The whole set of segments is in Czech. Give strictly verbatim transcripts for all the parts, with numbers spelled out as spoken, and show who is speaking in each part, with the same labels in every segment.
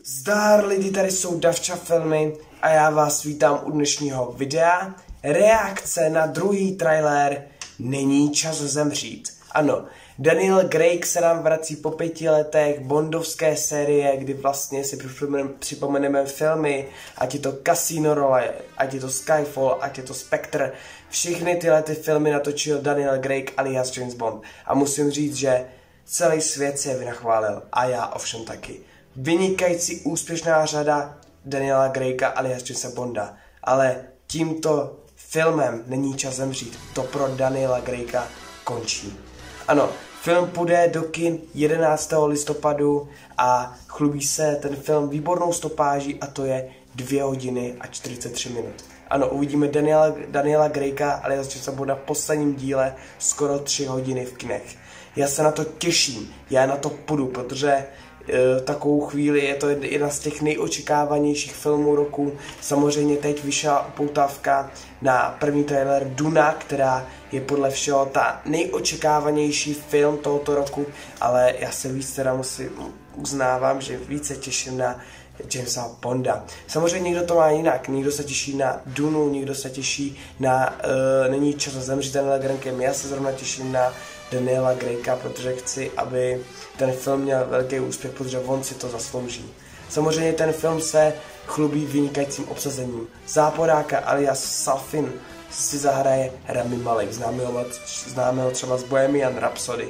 Speaker 1: Zdar lidi, tady jsou Davča filmy a já vás vítám u dnešního videa. Reakce na druhý trailer Není čas zemřít. Ano, Daniel Craig se nám vrací po pěti letech bondovské série, kdy vlastně si připomeneme filmy, ať je to Casino Royale, ať je to Skyfall, ať je to Spectre. Všechny tyhle ty filmy natočil Daniel Craig alias James Bond. A musím říct, že celý svět se je vynachválil a já ovšem taky. Vynikající úspěšná řada Daniela Craiga alias Jamesa Bonda, ale tímto filmem Není čas zemřít. To pro Daniela Craiga končí. Ano, film půjde do kin jedenáctého listopadu a chlubí se ten film výbornou stopáží a to je dvě hodiny a čtyřicet tři minut. Ano, uvidíme Daniela, Daniela Craiga alias Jamesa Bonda v posledním díle skoro tři hodiny v kinech. Já se na to těším, já na to půjdu, protože e, takovou chvíli je to jedna z těch nejočekávanějších filmů roku. Samozřejmě teď vyšla upoutávka na první trailer Duna, která je podle všeho ta nejočekávanější film tohoto roku, ale já se víc teda musím uznávám, že více těším na Jamesa Bonda. Samozřejmě někdo to má jinak, někdo se těší na Dunu, někdo se těší na uh, Není čas zemřít Daniela Craigem. Já se zrovna těším na Daniela Craiga, protože chci, aby ten film měl velký úspěch, protože on si to zaslouží. Samozřejmě ten film se chlubí vynikajícím obsazením. Záporáka alias Safin si zahraje Rami Malek, známe ho, známe ho třeba z Bohemian Rhapsody.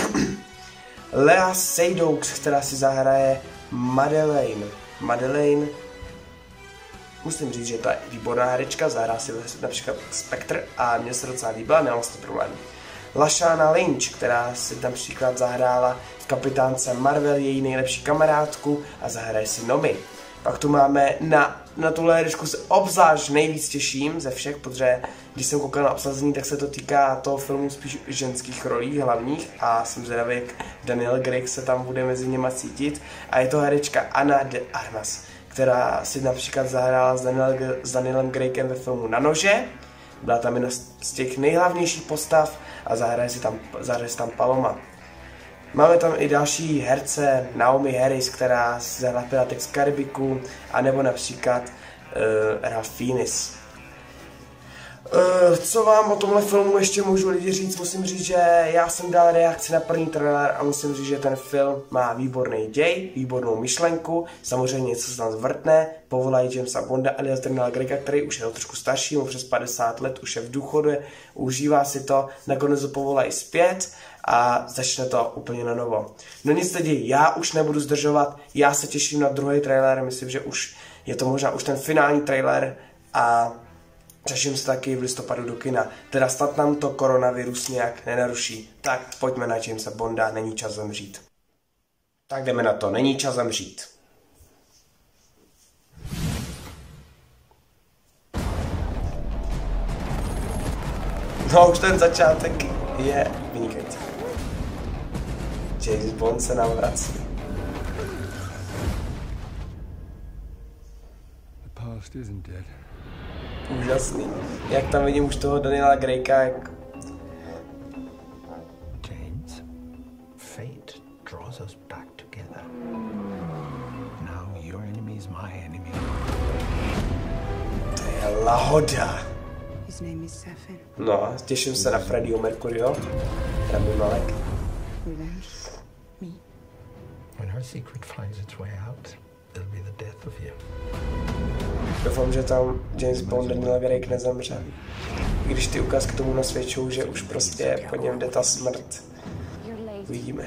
Speaker 1: Lea Seydoux, která si zahraje Madeleine. Madeleine, musím říct, že to je výborná herečka, zahrá si například Spectre a mě se docela líbila, nemám s tím problém. Lashana Lynch, která si například zahrála v Kapitánce Marvel, její nejlepší kamarádku a zahraje si Nomi. Pak tu máme na, na tuhle herečku se obzvlášť nejvíc těším ze všech, protože když jsem koukal na obsazení, tak se to týká toho filmu spíš ženských rolí hlavních a jsem zvědavý, jak Daniel Craig se tam bude mezi něma cítit. A je to herečka Ana de Armas, která si například zahrála s, Daniel, s Danielem Craigem ve filmu Na nože. Byla tam jedna z těch nejhlavnějších postav a zahraje si tam, zahraje si tam Paloma. Máme tam i další herce, Naomi Harris, která si zahrála Piratek z Karibiku, anebo například uh, Ralph Fiennes. Uh, co vám o tomhle filmu ještě můžu lidi říct? Musím říct, že já jsem dal reakci na první trailer a musím říct, že ten film má výborný děj, výbornou myšlenku, samozřejmě něco se tam zvrtne, povolají Jamesa Bonda alias Daniela Craiga, který už je trošku starší, mu přes padesát let, už je v důchodu, užívá si to, nakonec ho povolají zpět a začne to úplně na novo. No nic lidi, já už nebudu zdržovat, já se těším na druhý trailer, myslím, že už je to možná už ten finální trailer a těším se taky v listopadu do kina. Teda snad nám to koronavirus nějak nenaruší. Tak pojďme na Jamesa Bonda, Není čas zemřít. Tak jdeme na to, Není čas zemřít. No už ten začátek je vynikající. James Bond se nám vrací.
Speaker 2: The past isn't dead.
Speaker 1: Úžasný. Jak tam vidím už toho Daniela Craiga, jak...
Speaker 3: James, fate draws us back together. Now your enemy is my enemy.
Speaker 1: To je lahoda.
Speaker 4: His name is Safin.
Speaker 1: No, těším se na Freddieho Mercuryho. Rami Malek.
Speaker 4: Revenge. Me.
Speaker 3: When her secret finds its way out, it'll be the death of you.
Speaker 1: Doufám, že tam James Bond Daniel Craig nezemře. I když ty ukázky tomu nasvědčují, že už prostě po něm jde ta smrt. Uvidíme.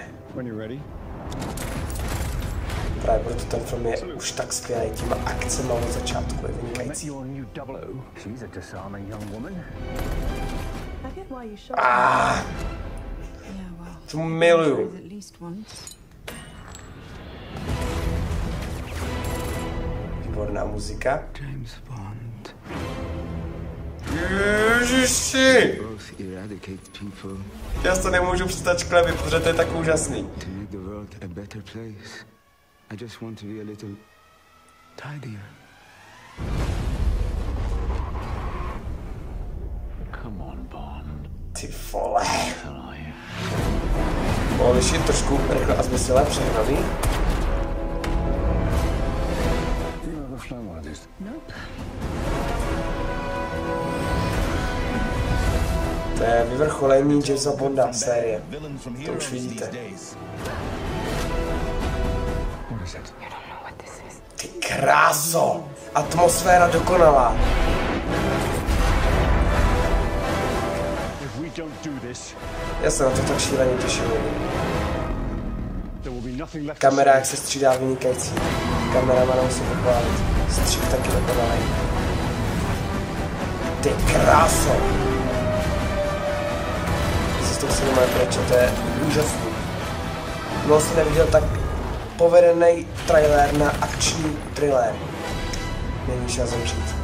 Speaker 1: Právě proto ten film je už tak skvělý, těma akcema od začátku je vynikající. Ah, to miluju. Výborná muzika.
Speaker 2: James Bond.
Speaker 1: Ježiši!
Speaker 2: Both eradicate people
Speaker 1: Já to nemůžu přestat šklebit, protože to je tak úžasný.
Speaker 2: to make the world a better place. I just want to be a little tidier. Come on, Bond.
Speaker 1: Ty vole. Mohl vyšit trošku rychle a zmysle přehnaný.
Speaker 2: truth?
Speaker 5: Nope.
Speaker 1: To je vyvrcholení Jamesa Bonda série. To už vidíte. Ty kráso! Atmosféra dokonalá. Já se na to tak šíleně těším. Kamera, jak se střídá, vynikající. Kameramana musím pochválit. Střih taky dokonalý. Ty kráso! Si to musím mít preč, to je úžasný. Dlouho jsem neviděl tak povedený trailer na akční thriller. Není šel zemřít.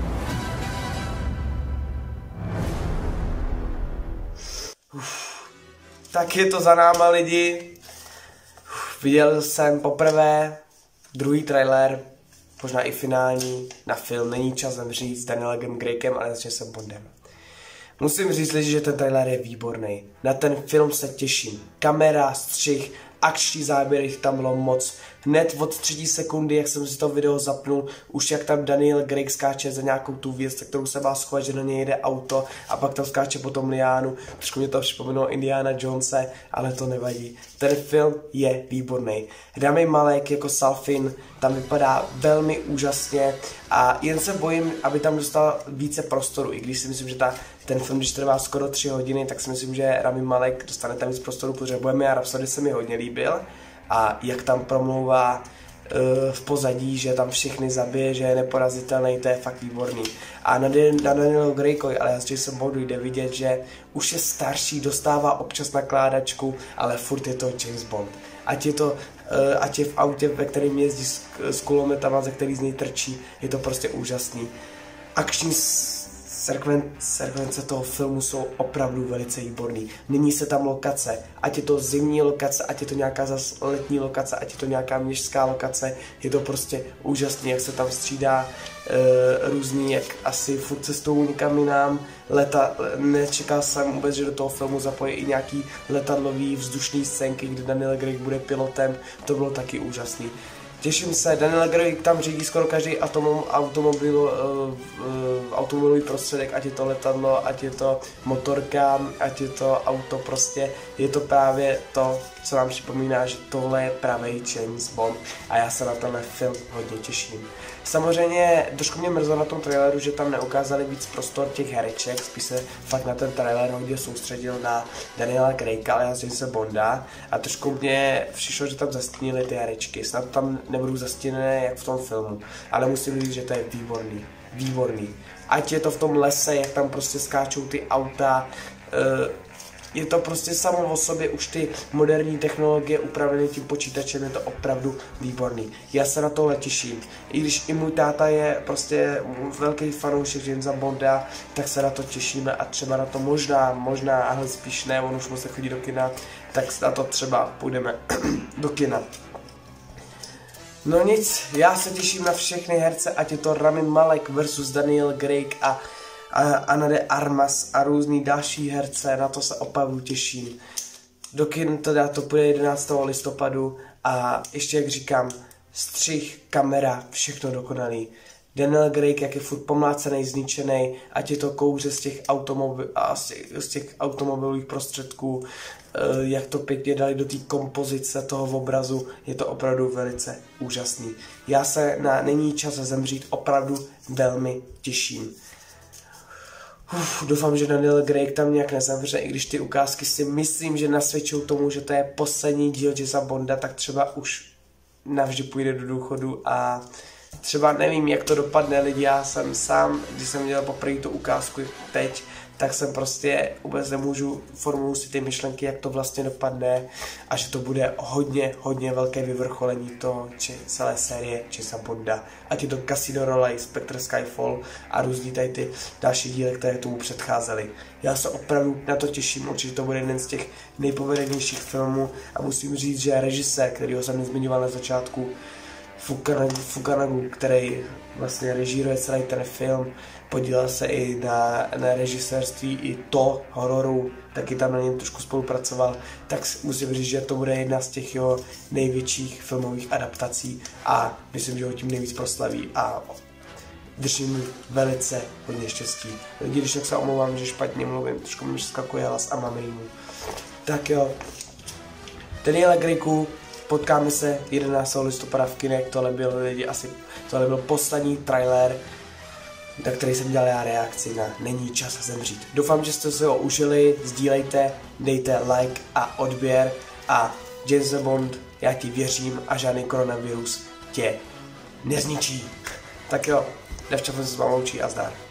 Speaker 1: Uf. Tak je to za náma, lidi. Uf, viděl jsem poprvé druhý trailer, možná i finální, na film Není čas zemřít s Danielem Craigem, ale s Jamesem Bondem. Musím říct, lidi, že ten trailer je výborný. Na ten film se těším. Kamera, střih, akční záběry tam bylo moc. Hned od třetí sekundy, jak jsem si to video zapnul, už jak tam Daniel Craig skáče za nějakou tu věc, se kterou se má schovat, že na něj jede auto a pak tam skáče po tom liánu. Trošku mě to připomínalo Indiana Jonese, ale to nevadí. Ten film je výborný. Rami Malek jako Salfin tam vypadá velmi úžasně a jen se bojím, aby tam dostal více prostoru, i když si myslím, že ta, ten film, když trvá skoro tři hodiny, tak si myslím, že Rami Malek dostane tam víc prostoru, protože Bohemian Rhapsody se mi hodně líbil. A jak tam promlouvá uh, v pozadí, že tam všechny zabije, že je neporazitelný, to je fakt výborný. A na, na Danielu Craigoi, ale s Jamesom Bondu jde vidět, že už je starší, dostává občas nakládačku, ale furt je to James Bond. Ať je to, uh, ať je v autě, ve kterém jezdí s, s kulometama, ze který z něj trčí, je to prostě úžasný. Akční sekvence toho filmu jsou opravdu velice výborný. Mění se tam lokace, ať je to zimní lokace, ať je to nějaká zas letní lokace, ať je to nějaká městská lokace, je to prostě úžasný, jak se tam střídá e, různý, jak asi furt cestou někam jinam, leta, nečekal jsem vůbec, že do toho filmu zapojí i nějaký letadlový vzdušný scénky, kde Daniel Craig bude pilotem, to bylo taky úžasný. Těším se, Daniel Craig tam řídí skoro každý automobil, uh, uh, automobilový prostředek, ať je to letadlo, ať je to motorka, ať je to auto, prostě je to právě to, co nám připomíná, že tohle je pravý James Bond a já se na tenhle film hodně těším. Samozřejmě trošku mě mrzlo na tom traileru, že tam neukázali víc prostor těch hereček, spíš se fakt na ten trailer hodně soustředil na Daniela Craiga, ale já z Jamesa Bonda a trošku mě přišlo, že tam zastínili ty herečky, snad tam nebudou zastíněné jak v tom filmu, ale musím říct, že to je výborný, výborný. Ať je to v tom lese, jak tam prostě skáčou ty auta, uh, je to prostě samo o sobě, už ty moderní technologie upravené tím počítačem, je to opravdu výborný. Já se na tohle těším. I když i můj táta je prostě velký fanoušek Jamesa Bonda, tak se na to těšíme a třeba na to možná, možná, ale spíš ne, on už musí chodit do kina, tak na to třeba půjdeme do kina. No nic, já se těším na všechny herce, ať je to Rami Malek versus Daniel Craig a Ana de Armas a různý další herce, na to se opravdu těším. Do kin teda to bude jedenáctého listopadu a ještě jak říkám, střih, kamera, všechno dokonalý. Daniel Craig, jak je furt pomlácený, zničený, ať je to kouře z těch, automobil, z těch automobilových prostředků, jak to pěkně dali do té kompozice toho obrazu, je to opravdu velice úžasný. Já se na Není čas zemřít opravdu velmi těším. Uf, doufám, že Daniel Craig tam nějak nezavře, i když ty ukázky si myslím, že nasvědčují tomu, že to je poslední díl Jamesa Bonda, tak třeba už navždy půjde do důchodu a třeba nevím, jak to dopadne, lidi, já jsem sám, když jsem dělal poprvé tu ukázku teď, tak jsem prostě vůbec nemůžu formuluji si ty myšlenky, jak to vlastně dopadne a že to bude hodně, hodně velké vyvrcholení toho či celé série Jamesa Bonda. Ať je to Casino Royale, Spectre Skyfall a různý tady ty další díly, které tomu předcházely. Já se opravdu na to těším, určitě to bude jeden z těch nejpovedenějších filmů a musím říct, že režisér, kterýho jsem nezmiňoval na začátku, Fukanagu, Fukanagu, který vlastně režíruje celý ten film, podílel se i na, na režisérství i to hororu, taky tam na něm trošku spolupracoval, tak musím říct, že to bude jedna z těch jeho největších filmových adaptací a myslím, že ho tím nejvíc proslaví a držím velice hodně štěstí. Lidi, když tak se omlouvám, že špatně mluvím, trošku mi skakuje hlas a mám rýmu. Tak jo, Daniela Grayku, potkáme se jedenáctého listopada v kinech, tohle byl lidi asi, tohle byl poslední trailer, na který jsem dělal já reakci na Není čas zemřít. Doufám, že jste se ho užili, sdílejte, dejte like a odběr a James Bond, já ti věřím a žádný koronavirus tě nezničí. Tak jo, Devča se s vámi loučí a zdar.